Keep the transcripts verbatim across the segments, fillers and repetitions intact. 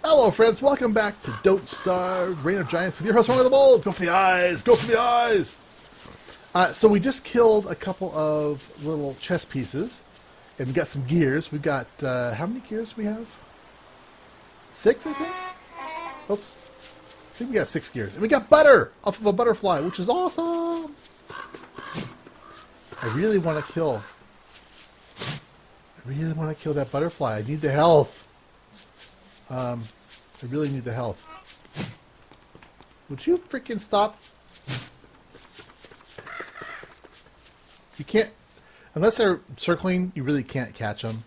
Hello, friends. Welcome back to Don't Starve, Reign of Giants with your host, RongoTheBold. Go for the eyes. Go for the eyes. Uh, so we just killed a couple of little chess pieces, and we got some gears. We've got, uh, how many gears do we have? Six, I think? Oops. I think we got six gears. And we got butter off of a butterfly, which is awesome. I really want to kill. I really want to kill that butterfly. I need the health. Um, I really need the health. Would you freaking stop? You can't, unless they're circling, you really can't catch them.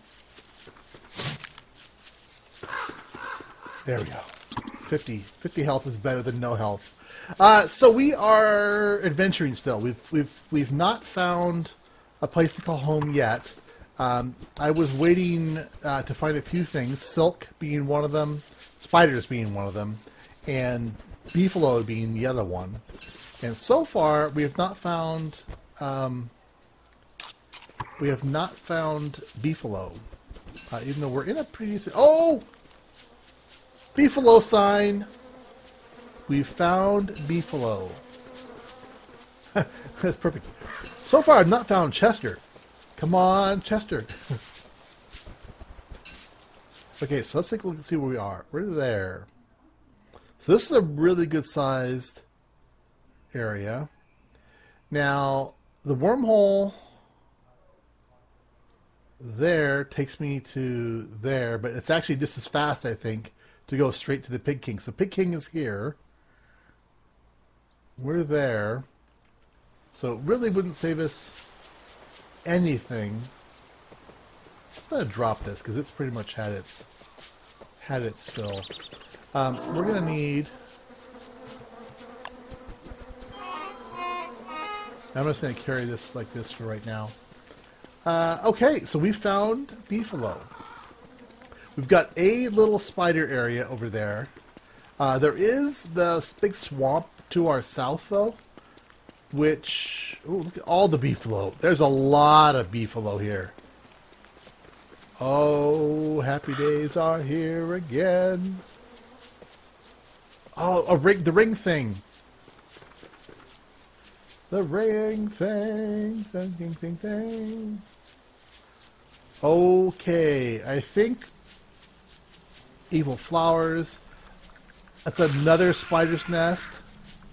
There we go. fifty. fifty health is better than no health. Uh, so we are adventuring still. We've, we've, we've not found a place to call home yet. Um, I was waiting uh, to find a few things, silk being one of them, spiders being one of them, and beefalo being the other one. And so far, we have not found um, we have not found beefalo, uh, even though we're in a pretty decent. Oh, beefalo sign. We found beefalo. That's perfect. So far, I've not found Chester. Come on, Chester. Okay, so let's take a look and see where we are. We're there. So this is a really good sized area. Now, the wormhole there takes me to there, but it's actually just as fast, I think, to go straight to the Pig King. So Pig King is here. We're there. So it really wouldn't save us anything. I'm gonna drop this because it's pretty much had its had its fill. Um, we're gonna need. I'm just gonna carry this like this for right now. Uh, okay, so we found beefalo. We've got a little spider area over there. Uh, there is the big swamp to our south, though. Which, oh, look at all the beefalo. There's a lot of beefalo here. Oh, happy days are here again. Oh, a ring, the ring thing. The ring thing, thing, thing, thing, thing. Okay, I think evil flowers. That's another spider's nest.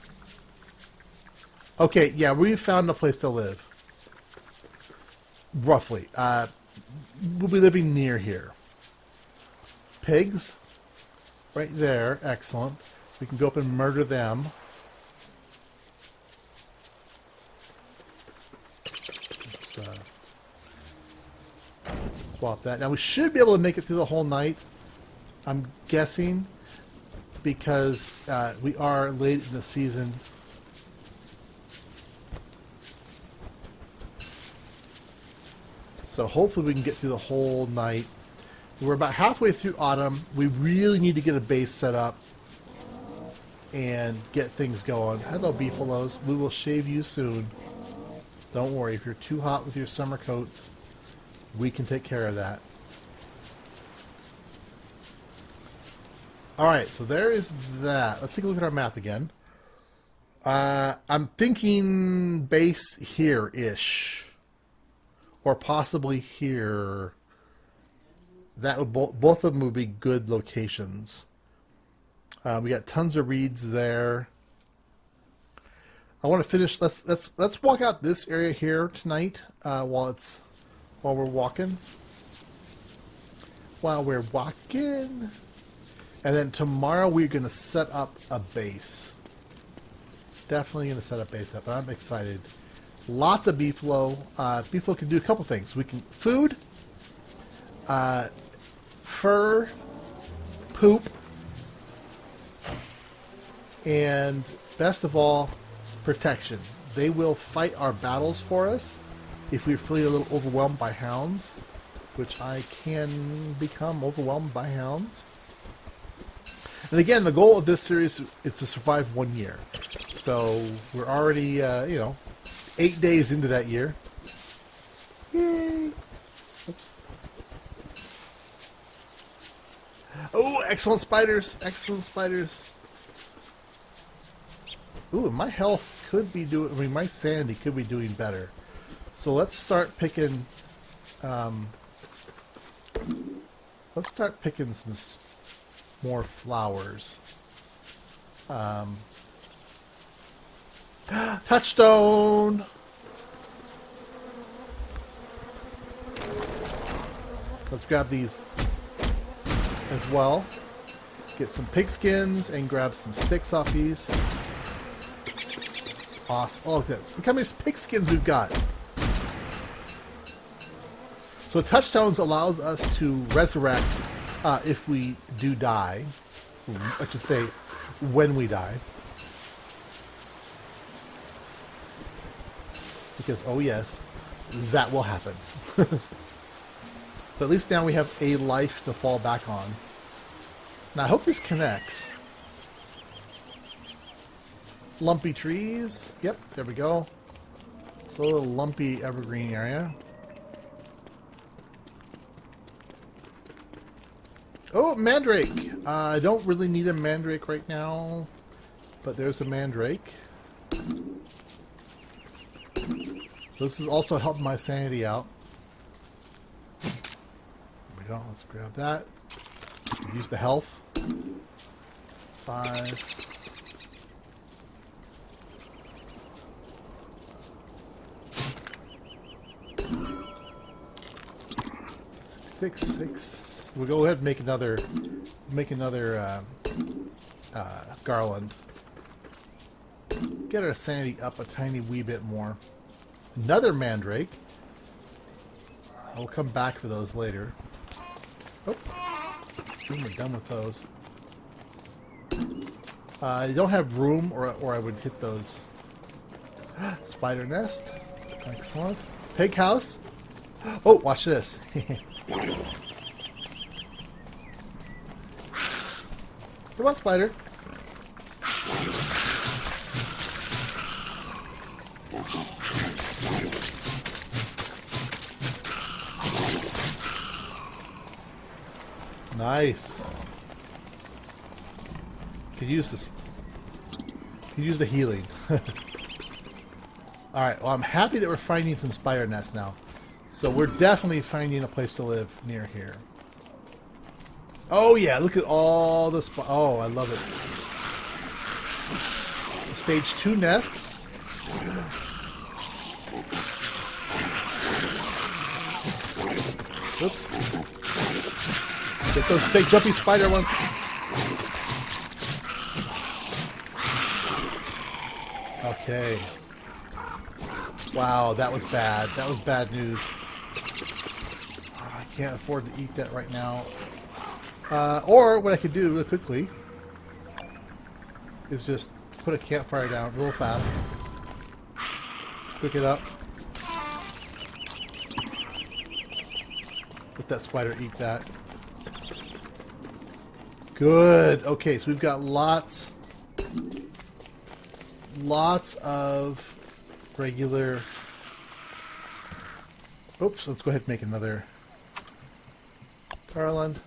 Okay, yeah, we found a place to live. Roughly. Uh, we'll be living near here. Pigs. Right there. Excellent. We can go up and murder them. Let's uh, swap that. Now, we should be able to make it through the whole night. I'm guessing. Because uh, we are late in the season. So hopefully we can get through the whole night. We're about halfway through autumn. We really need to get a base set up and get things going. Hello, beefalos. We will shave you soon. Don't worry. If you're too hot with your summer coats, we can take care of that. Alright, so there is that. Let's take a look at our map again. Uh, I'm thinking base here-ish. Or possibly here. That would bo both of them would be good locations. Uh, we got tons of reeds there. I want to finish. Let's let's let's walk out this area here tonight uh, while it's while we're walking. While we're walking, and then tomorrow we're going to set up a base. Definitely going to set up base up. I'm excited. Lots of beefalo. Uh, beefalo can do a couple things. We can food, uh, fur, poop, and best of all, protection. They will fight our battles for us if we feel a little overwhelmed by hounds, which I can become overwhelmed by hounds. And again, the goal of this series is to survive one year. So we're already, uh, you know, eight days into that year. Yay! Oops. Oh, excellent spiders! Excellent spiders! Ooh, my health could be doing... I mean, my sanity could be doing better. So let's start picking... Um, let's start picking some s more flowers. Um, touchstone! Let's grab these as well. Get some pigskins and grab some sticks off these. Awesome. Oh, look at this. Look how many pigskins we've got. So touchstones allows us to resurrect uh, if we do die. I should say when we die. Because, oh yes, that will happen. But at least now we have a life to fall back on. Now I hope this connects. Lumpy trees. Yep, there we go. It's a little lumpy evergreen area. Oh, mandrake! Uh, I don't really need a mandrake right now, but there's a mandrake. This is also helping my sanity out. There we go. Let's grab that. Use the health. Five. Six, six. We'll go ahead and make another, make another uh, uh, garland. Get our sanity up a tiny wee bit more. Another mandrake. I'll come back for those later. Oh, soon we're done with those. Uh, I don't have room, or or I would hit those. Spider nest. Excellent. Pig house. Oh, watch this. Come on, spider. Nice. Could use this. Could use the healing. All right. Well, I'm happy that we're finding some spider nests now. So we're definitely finding a place to live near here. Oh yeah, look at all the sp- oh, I love it. Stage two nest. Oops. Get those big jumpy spider ones. Okay. Wow, that was bad. That was bad news. Oh, I can't afford to eat that right now. Uh, or what I could do real quickly is just put a campfire down real fast. Cook it up. Let that spider eat that. Good. Okay, so we've got lots, lots of regular. Oops. Let's go ahead and make another garland.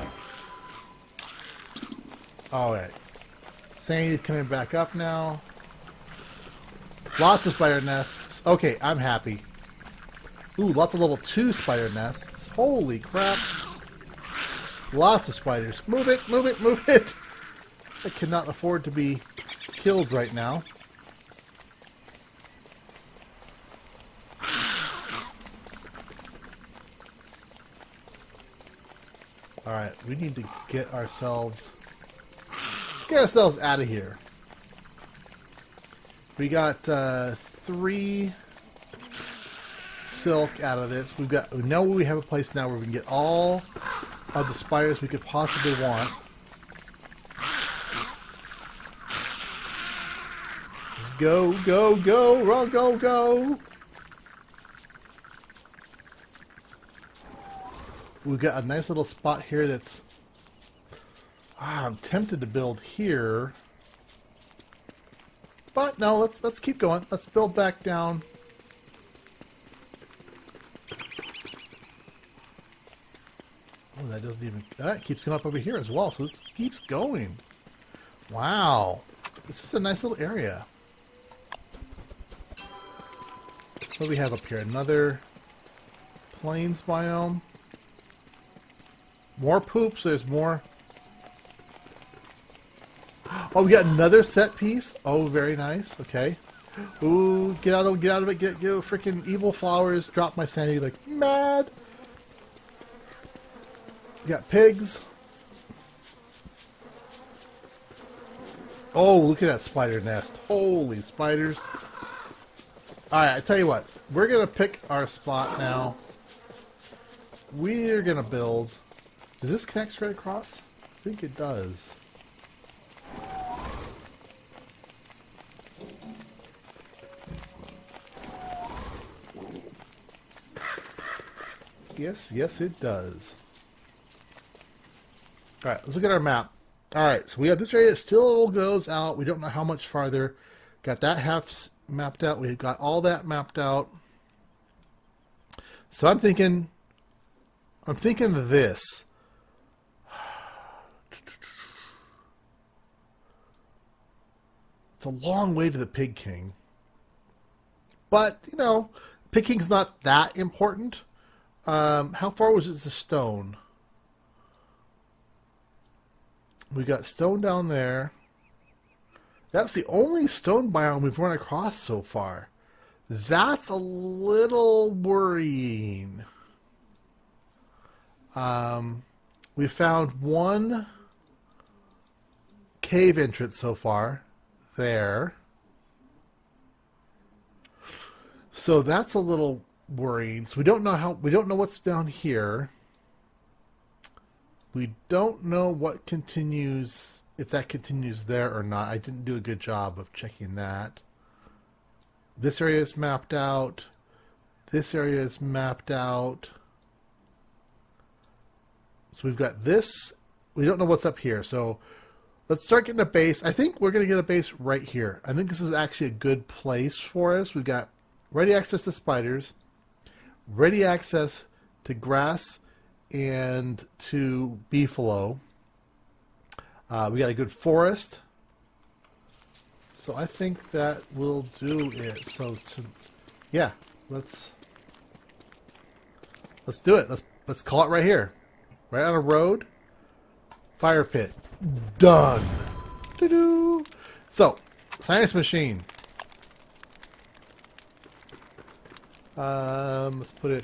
Alright. Sanity's coming back up now. Lots of spider nests. Okay, I'm happy. Ooh, lots of level two spider nests. Holy crap. Lots of spiders. Move it, move it, move it! I cannot afford to be killed right now. Alright, we need to get ourselves... Let's get ourselves out of here. We got uh, three silk out of this. We've got... We know we have a place now where we can get all of the spiders we could possibly want. Go, go, go! Run, go, go! We've got a nice little spot here that's... Ah, I'm tempted to build here. But no, let's let's keep going. Let's build back down. Oh, that doesn't even... That keeps going up over here as well, so this keeps going. Wow. This is a nice little area. What do we have up here? Another plains biome. More poops. There's more. Oh, we got another set piece. Oh, very nice. Okay. Ooh, get out of it. Get out of it. Get, get freaking evil flowers. Drop my sanity like mad. We got pigs. Oh, look at that spider nest. Holy spiders. Alright, I tell you what. We're going to pick our spot now. We're going to build... Does this connect straight across? I think it does. Yes, yes it does. Alright, let's look at our map. Alright, so we have this area that still goes out. We don't know how much farther. Got that half mapped out. We've got all that mapped out. So I'm thinking... I'm thinking this. It's a long way to the Pig King. But, you know, Pig King's not that important. Um, how far was it to stone? We got stone down there. That's the only stone biome we've run across so far. That's a little worrying. Um, we found one cave entrance so far. There. So that's a little worrying. So we don't know how we don't know what's down here. We don't know what continues, if that continues there or not. I didn't do a good job of checking that. This area is mapped out. This area is mapped out. So we've got this. We don't know what's up here. So let's start getting a base. I think we're going to get a base right here. I think this is actually a good place for us. We've got ready access to spiders, ready access to grass and to beefalo. Uh, we got a good forest. So I think that will do it. So to, yeah, let's let's do it. Let's let's call it right here. Right on a road. Fire pit. Done. Doo-doo. So, science machine. Um, let's put it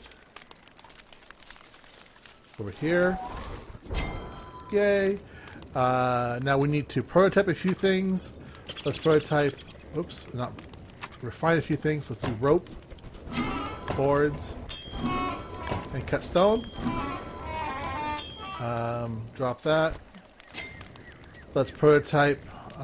over here. Yay. Uh, now we need to prototype a few things. Let's prototype, oops, not refine a few things. Let's do rope, boards, and cut stone. Um, drop that. Let's prototype.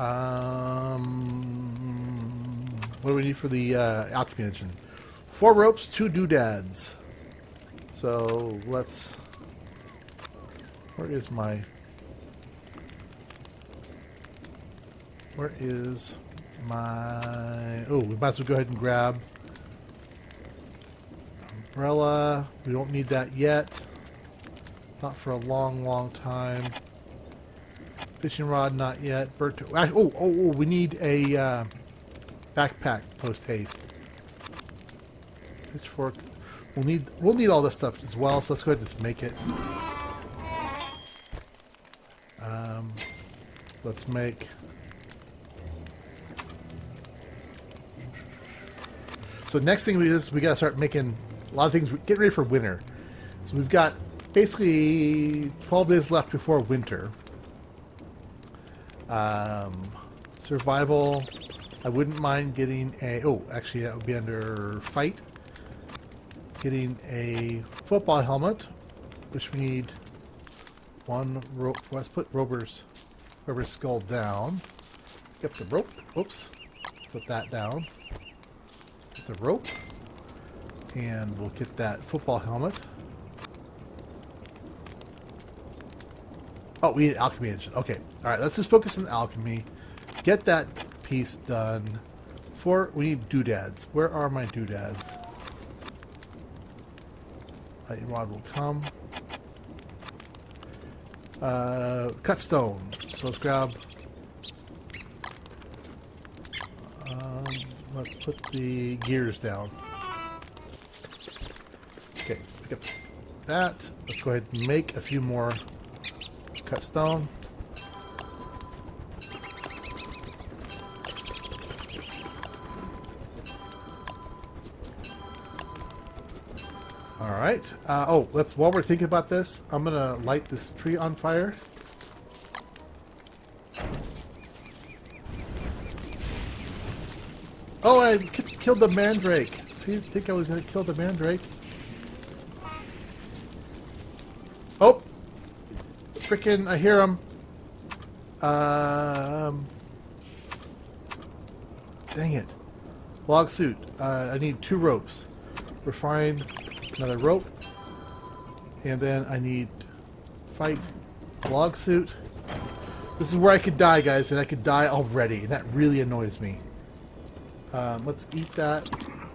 Um, what do we need for the uh, alchemy engine? Four ropes, two doodads. So let's. Where is my? Where is my? Oh, we might as well go ahead and grab umbrella. We don't need that yet. Not for a long, long time. Fishing rod, not yet. Bird. Oh, oh, oh! We need a uh, backpack post haste. Pitchfork. We'll need. We'll need all this stuff as well. So let's go ahead and just make it. Um, let's make. So next thing we is we gotta start making a lot of things. Get ready for winter. So we've got basically twelve days left before winter. Um, survival. I wouldn't mind getting a. Oh, actually, that would be under fight. Getting a football helmet, which we need one rope. Let's put Rober's Rober's skull down. Get the rope. Oops. Put that down. Get the rope, and we'll get that football helmet. Oh, we need an alchemy engine. Okay. All right. Let's just focus on alchemy. Get that piece done. For we need doodads. Where are my doodads? Lightning rod will come. Uh, cut stone. So let's grab... Um, let's put the gears down. Okay, pick up that. Let's go ahead and make a few more cut stone. Alright. Uh, oh, let's, while we're thinking about this, I'm going to light this tree on fire. Oh, I killed the mandrake. I didn't think I was going to kill the mandrake. Oh! Frickin', I hear him. Um, dang it. Log suit. Uh, I need two ropes. Refine another rope. And then I need fight log suit. This is where I could die, guys, and I could die already. And that really annoys me. Um, let's eat that.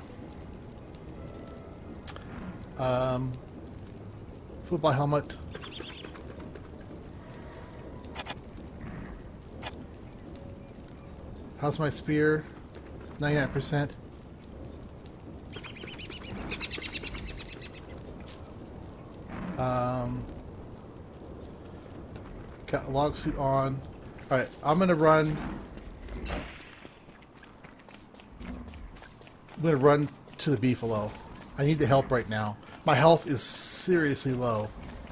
Um, football helmet. How's my spear? ninety-nine percent. Um, got a log suit on. Alright, I'm gonna run. I'm gonna run to the beefalo. I need the help right now. My health is seriously low.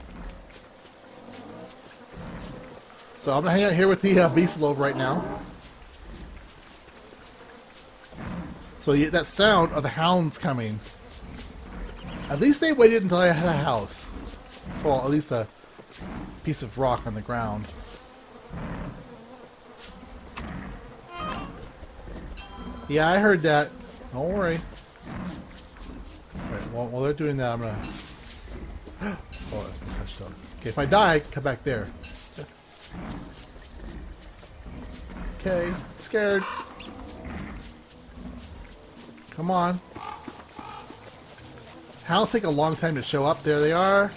So I'm gonna hang out here with the uh, beefalo right now. So yeah, that sound of the hounds coming. At least they waited until I had a house. Well, at least a piece of rock on the ground. Yeah, I heard that. Don't worry. Alright, well, while they're doing that, I'm gonna... Oh, that's been touched up. Okay, if I die, come back there. Okay, scared. Come on. Hounds take a long time to show up. There they are.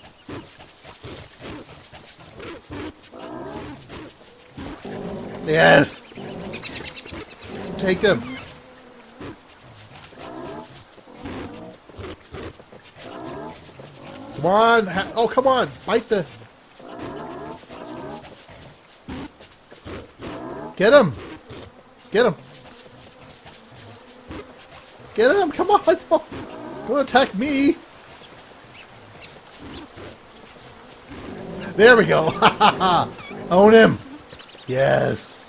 Yes! Take them. Come on. Ha oh, come on. Bite the... Get him. Get him. Get him. Come on. Don't, don't attack me. There we go. Own him. Yes.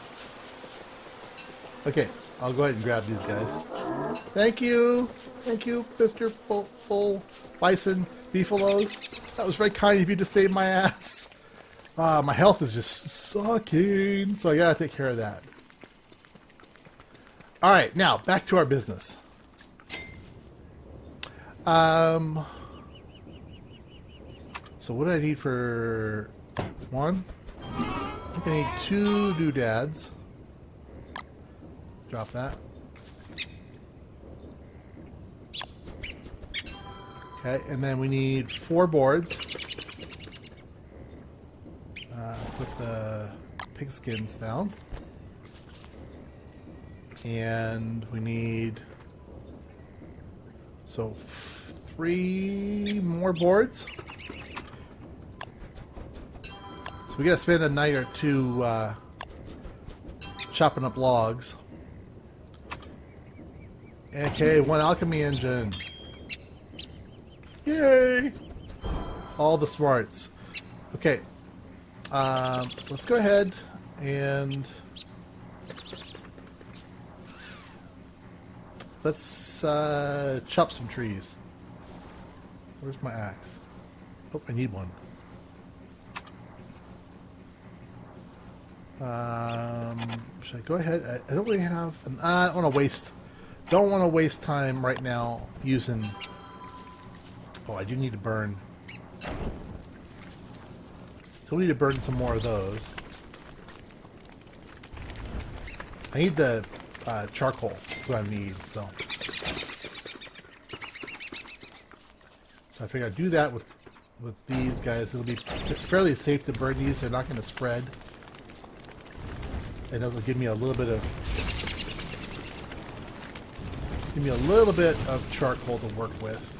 Okay, I'll go ahead and grab these guys. Thank you. Thank you, Mister Bull, Bull Bison Beefalos. That was very kind of you to save my ass. Uh, my health is just sucking, so I gotta take care of that. Alright, now, back to our business. Um, so what do I need for one? I think I need two doodads. Drop that. Okay, and then we need four boards. Uh, put the pigskins down. And we need... So, three more boards. So we gotta spend a night or two uh, chopping up logs. Okay, one alchemy engine. Yay! All the smarts. Okay. Um, let's go ahead and let's uh, chop some trees. Where's my axe? Oh, I need one. Um, should I go ahead? I, I don't really have. An, I don't want to waste. Don't want to waste time right now using. Oh, I do need to burn. Still need to burn some more of those. I need the uh, charcoal. That's what I need. So, so I figure I'd do that with with these guys, it'll be it's fairly safe to burn these. They're not going to spread. It doesn't give me a little bit of give me a little bit of charcoal to work with.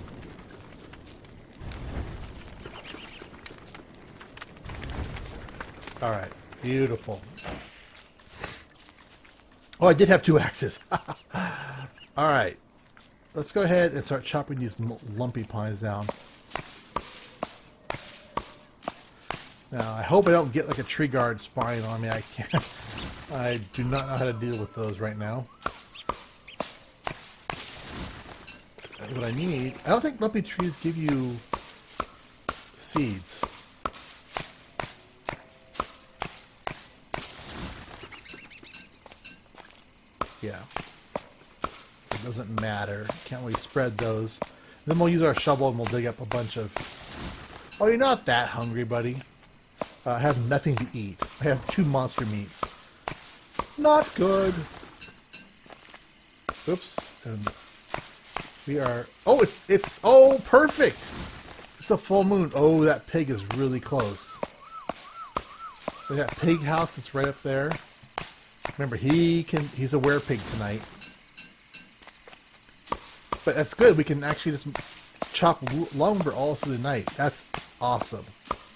All right, beautiful. Oh, I did have two axes. All right, let's go ahead and start chopping these lumpy pines down. Now, I hope I don't get like a tree guard spine on me. I can't. I do not know how to deal with those right now. What I need... I don't think lumpy trees give you seeds. Yeah. It doesn't matter. Can't really spread those. Then we'll use our shovel and we'll dig up a bunch of... Oh, you're not that hungry, buddy. Uh, I have nothing to eat. I have two monster meats. Not good. Oops. And we are... Oh, it's, it's... Oh, perfect! It's a full moon. Oh, that pig is really close. We got pig house that's right up there. Remember, he can... He's a werepig tonight. But that's good. We can actually just chop lumber all through the night. That's awesome.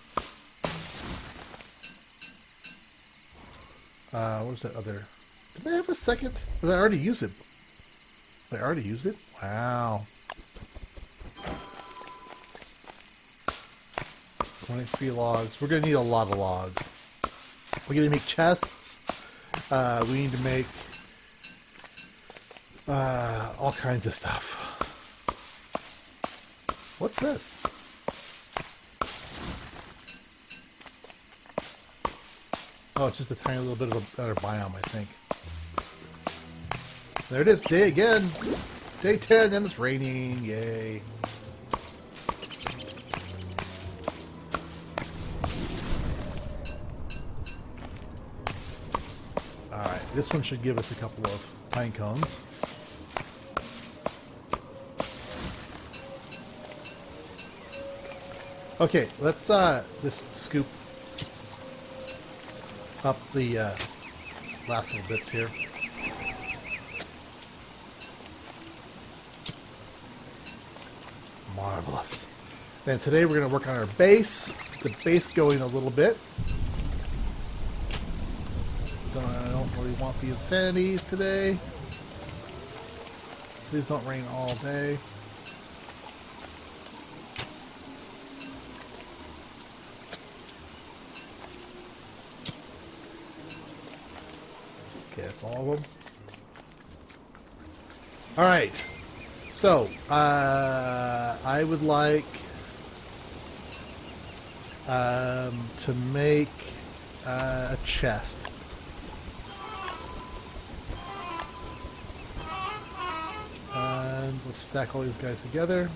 Uh, what was that other... Did I have a second? Did I already use it? Did I already use it? Wow. twenty-three logs. We're going to need a lot of logs. We're going to make chests. Uh, we need to make uh, all kinds of stuff. What's this? Oh, it's just a tiny little bit of a better biome, I think. There it is, day again. Day ten, and it's raining. Yay. Alright, this one should give us a couple of pine cones. Okay, let's uh, just scoop up the uh, last little bits here. Marvelous. And today we're going to work on our base. The base going a little bit. Don't, I don't really want the insanities today. Please don't rain all day. Okay, that's all of them. Alright. So, uh, I would like um, to make uh, a chest. And let's stack all these guys together.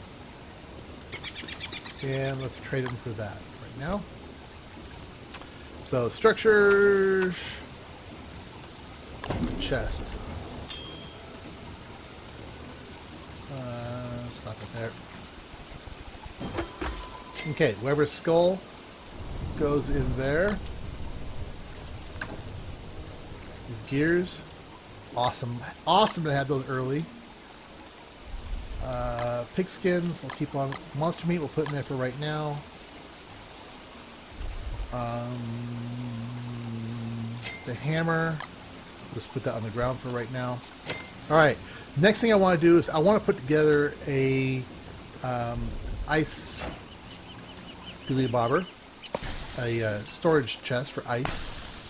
And let's trade them for that right now. So, structures, chest. Uh, stop it there. Okay, Weber's skull goes in there. These gears, awesome, awesome to have those early. Uh, pig skins, we'll keep on. Monster meat, we'll put in there for right now. Um, the hammer, just put that on the ground for right now. All right. Next thing I want to do is I want to put together a um, ice dooley bobber, a uh, storage chest for ice.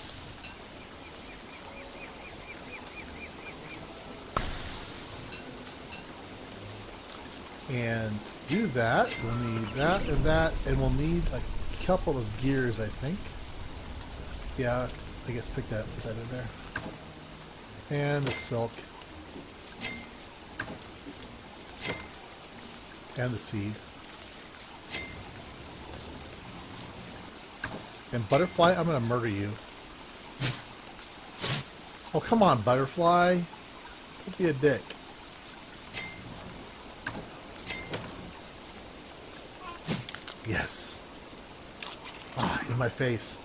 And to do that, we'll need that and that, and we'll need a couple of gears, I think. Yeah, I guess pick that, put that in there. And the silk. And the seed. And butterfly, I'm gonna murder you. Oh, come on, butterfly. Don't be a dick. Yes. Ah, in my face.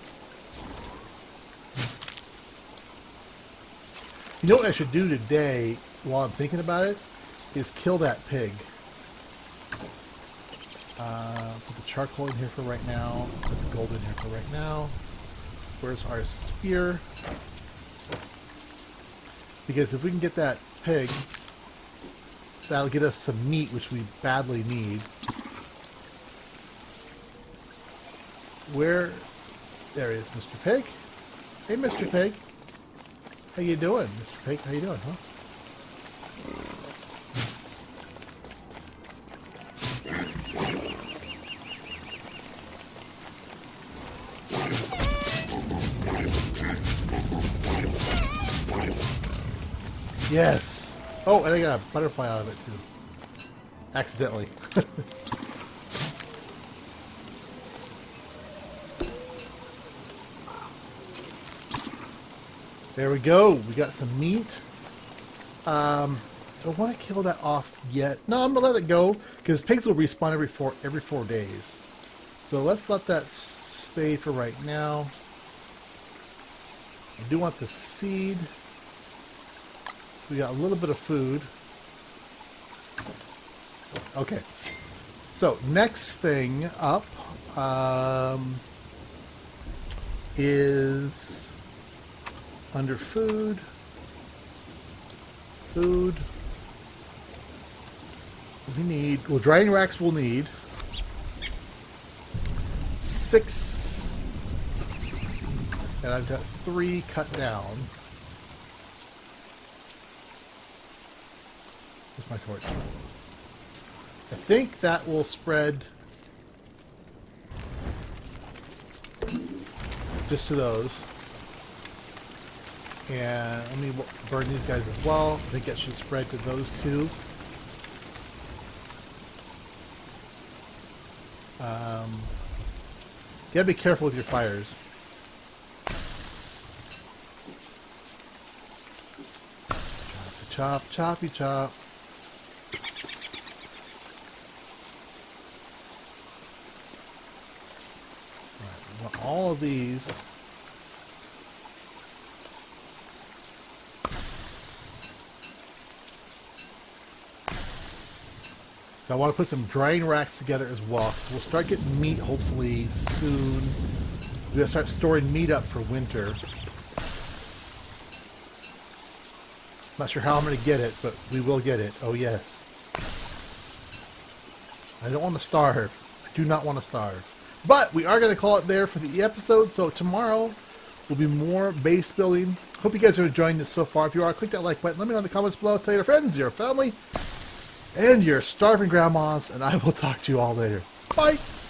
You know what I should do today, while I'm thinking about it, is kill that pig. Uh, put the charcoal in here for right now. Put the gold in here for right now. Where's our spear? Because if we can get that pig, that'll get us some meat, which we badly need. Where? There he is, Mister Pig. Hey, Mister Pig. How you doing, Mister Pig? How you doing, huh? Yes. Oh, and I got a butterfly out of it too. Accidentally. There we go. We got some meat. Um, do I want to kill that off yet? No, I'm gonna let it go because pigs will respawn every four every four days. So let's let that stay for right now. I do want the seed. So we got a little bit of food. Okay. So next thing up um, is under food. Food. We need, well, drying racks we'll need. Six. And I've got three cut down. Where's my torch? I think that will spread just to those. And let me burn these guys as well. I think that should spread to those two. Um, you gotta be careful with your fires. Chop, choppy chop. Alright, we want all of these. So I want to put some drying racks together as well. We'll start getting meat hopefully soon. We'll start storing meat up for winter. Not sure how I'm going to get it, but we will get it. Oh yes. I don't want to starve. I do not want to starve. But we are going to call it there for the episode. So tomorrow will be more base building. Hope you guys are enjoying this so far. If you are, click that like button. Let me know in the comments below. Tell your friends, your family, and your starving grandmas, and I will talk to you all later. Bye!